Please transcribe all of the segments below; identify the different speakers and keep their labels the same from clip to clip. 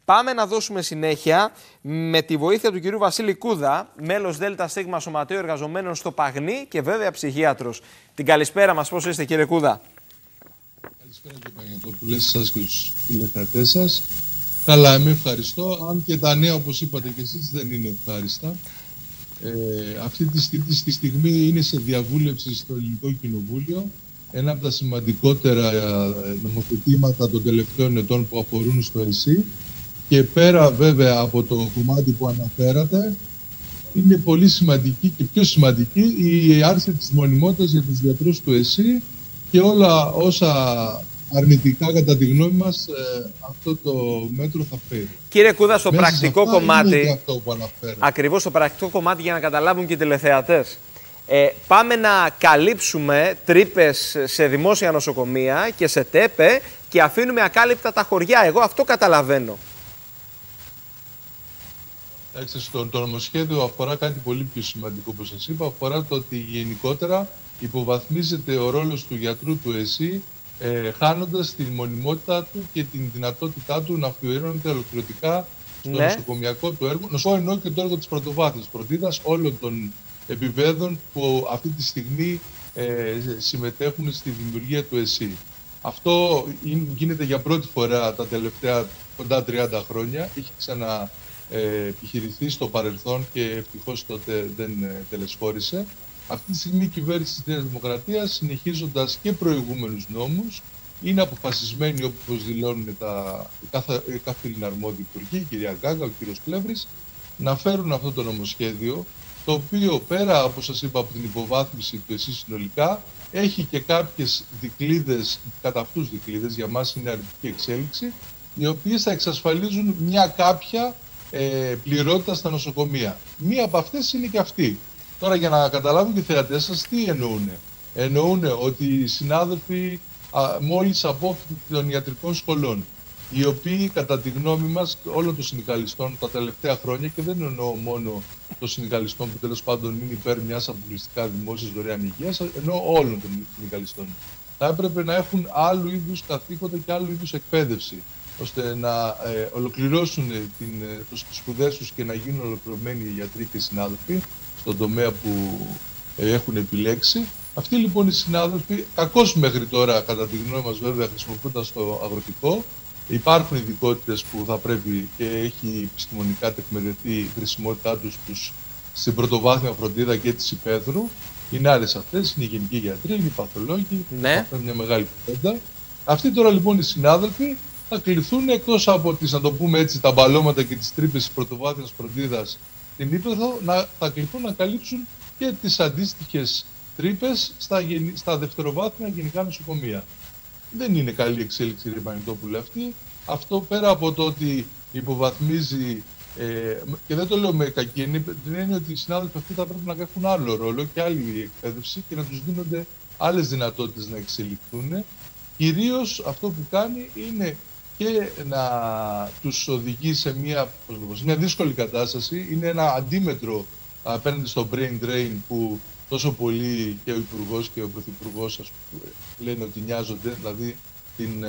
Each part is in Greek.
Speaker 1: Πάμε να δώσουμε συνέχεια με τη βοήθεια του κυρίου Βασίλη Κούδα, μέλος ΔΣ Σωματείου Εργαζομένων στο Παγνί και βέβαια ψυχίατρος. Την καλησπέρα μας, πώς είστε κύριε Κούδα?
Speaker 2: Καλησπέρα κύριε Παγιατόπουλε, εσάς και τους τηλεθεατές σας. Καλά, με ευχαριστώ, αν και τα νέα όπως είπατε και εσείς δεν είναι ευχάριστα. Αυτή τη στιγμή είναι σε διαβούλευση στο Ελληνικό Κοινοβούλιο ένα από τα σημαντικότερα νομοθετήματα των τελευταίων ετών που αφορούν στο ΕΣΥ. Και πέρα βέβαια από το κομμάτι που αναφέρατε, είναι πολύ σημαντική και πιο σημαντική η άρση της μονιμότητας για τους γιατρούς του ΕΣΥ και όλα όσα αρνητικά κατά τη γνώμη μας αυτό το μέτρο θα φέρει.
Speaker 1: Κύριε Κούδα, στο πρακτικό κομμάτι,
Speaker 2: ακριβώς
Speaker 1: στο πρακτικό κομμάτι για να καταλάβουν και οι τηλεθεατές, πάμε να καλύψουμε τρύπες σε δημόσια νοσοκομεία και σε ΤΕΠΕ και αφήνουμε ακάλυπτα τα χωριά. Εγώ αυτό καταλαβαίνω.
Speaker 2: Το νομοσχέδιο αφορά κάτι πολύ πιο σημαντικό, όπως σας είπα. Αφορά το ότι γενικότερα υποβαθμίζεται ο ρόλος του γιατρού του ΕΣΥ, χάνοντας την μονιμότητά του και την δυνατότητά του να αφιερώνεται ολοκληρωτικά στο νοσοκομιακό του έργο. Νοσοκομιακό εννοώ και το έργο της πρωτοβάθμιας φροντίδας όλων των επιβέδων που αυτή τη στιγμή συμμετέχουν στη δημιουργία του ΕΣΥ. Αυτό γίνεται για πρώτη φορά τα τελευταία κοντά 30 χρόνια. Είχε επιχειρηθεί στο παρελθόν και ευτυχώς τότε δεν τελεσφόρησε. Αυτή τη στιγμή η κυβέρνηση της Νέας Δημοκρατίας, συνεχίζοντας και προηγούμενους νόμους, είναι αποφασισμένη, όπως δηλώνουν οι καθήλυνα αρμόδιοι υπουργοί, η κυρία Γκάγκα, ο κύριος Πλεύρης, να φέρουν αυτό το νομοσχέδιο, το οποίο πέρα, όπως σας είπα, από την υποβάθμιση του ΕΣΥ συνολικά, έχει και κάποιες δικλείδες, κατά αυτούς δικλείδες, για μας είναι αρνητική εξέλιξη, οι οποίες θα εξασφαλίζουν μια κάποια πληρότητα στα νοσοκομεία. Μία από αυτές είναι και αυτή. Τώρα για να καταλάβουν και οι θεατές σας τι εννοούν. Εννοούν ότι οι συνάδελφοι μόλις απόφοιτοι των ιατρικών σχολών, οι οποίοι κατά τη γνώμη μας όλων των συνδικαλιστών τα τελευταία χρόνια, και δεν εννοώ μόνο των συνδικαλιστών που τέλος πάντων είναι υπέρ μιας αποκλειστικά δημόσιας δωρεάν υγείας, εννοώ όλων των συνδικαλιστών, θα έπρεπε να έχουν άλλου είδους καθήκοντα και άλλου είδους εκπαίδευση, ώστε να ολοκληρώσουν τις σπουδές τους και να γίνουν ολοκληρωμένοι γιατροί και συνάδελφοι στον τομέα που έχουν επιλέξει. Αυτοί λοιπόν οι συνάδελφοι, κακώς μέχρι τώρα κατά τη γνώμη μας βέβαια χρησιμοποιούνται το αγροτικό, υπάρχουν ειδικότητες που θα πρέπει και έχει επιστημονικά τεκμηριωθεί η χρησιμότητά τους στην πρωτοβάθμια φροντίδα και της υπαίθρου. Είναι άλλες αυτές, είναι οι γενικοί γιατροί, είναι οι παθολόγοι, μια μεγάλη κουβέντα. Αυτοί τώρα λοιπόν οι συνάδελφοι θα κληθούν, εκτός από τις, να το πούμε έτσι, τα μπαλώματα και τις τρύπες της πρωτοβάθμιας φροντίδας στην ύπαιθρο, θα κληθούν να καλύψουν και τις αντίστοιχες τρύπες στα δευτεροβάθμια γενικά νοσοκομεία. Δεν είναι καλή εξέλιξη, κύριε Παγιατόπουλε, αυτή. Αυτό πέρα από το ότι υποβαθμίζει, και δεν το λέω με κακή έννοια, την έννοια ότι οι συνάδελφοι αυτοί θα πρέπει να έχουν άλλο ρόλο και άλλη εκπαίδευση και να τους δίνονται άλλες δυνατότητες να εξελιχθούν. Κυρίως αυτό που κάνει είναι και να τους οδηγεί σε μια δύσκολη κατάσταση. Είναι ένα αντίμετρο απέναντι στο brain drain που τόσο πολύ και ο Υπουργός και ο Πρωθυπουργός λένε ότι νοιάζονται, δηλαδή την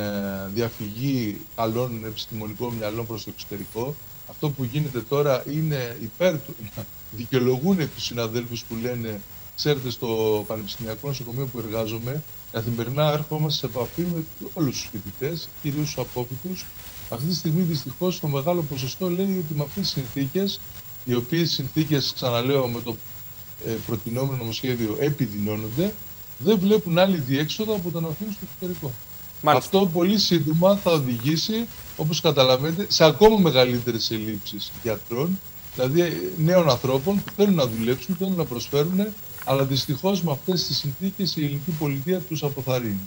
Speaker 2: διαφυγή καλών επιστημονικών μυαλών προς το εξωτερικό. Αυτό που γίνεται τώρα είναι υπέρ του να δικαιολογούν τους συναδέλφους που λένε, ξέρετε, στο Πανεπιστημιακό Νοσοκομείο που εργάζομαι, καθημερινά ερχόμαστε σε επαφή με όλους τους φοιτητές, κυρίως τους απόφοιτους. Αυτή τη στιγμή δυστυχώς το μεγάλο ποσοστό λέει ότι με αυτές τις συνθήκες, οι οποίες συνθήκες, ξαναλέω, με το προτινόμενο νομοσχέδιο επιδεινώνονται, δεν βλέπουν άλλη διέξοδο από το να φύγουν στο εξωτερικό. Αυτό πολύ σύντομα θα οδηγήσει, όπως καταλαβαίνετε, σε ακόμα μεγαλύτερες ελλείψεις γιατρών, δηλαδή νέων ανθρώπων που θέλουν να δουλέψουν, θέλουν να προσφέρουν, αλλά δυστυχώς με αυτές τις συνθήκες η ελληνική πολιτεία τους αποθαρρύνει.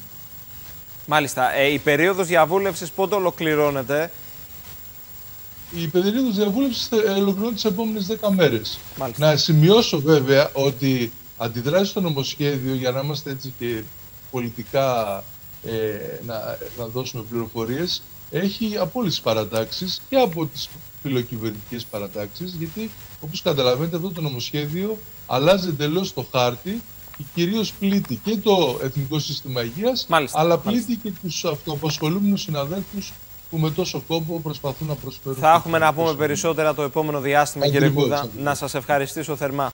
Speaker 1: Μάλιστα. Η περίοδος διαβούλευσης πότε ολοκληρώνεται?
Speaker 2: Η περίοδος διαβούλευσης ολοκληρώνεται τις επόμενες 10 μέρες. Μάλιστα. Να σημειώσω βέβαια ότι αντιδράσει στο νομοσχέδιο, για να είμαστε έτσι και πολιτικά να δώσουμε πληροφορίες, έχει από όλες τις παρατάξεις και από τις φιλοκυβερνητικές παρατάξεις, γιατί όπως καταλαβαίνετε αυτό το νομοσχέδιο αλλάζει εντελώς το χάρτη και κυρίως πλήττει και το Εθνικό Σύστημα Υγείας, αλλά πλήττει και τους αυτοαπασχολούμενους συναδέλφους που με τόσο κόπο προσπαθούν να προσφέρουν.
Speaker 1: Θα έχουμε να πούμε περισσότερα το επόμενο διάστημα, κύριε
Speaker 2: Ακριβώς,
Speaker 1: Κούδα.
Speaker 2: ακριβώς.
Speaker 1: Να σας ευχαριστήσω θερμά.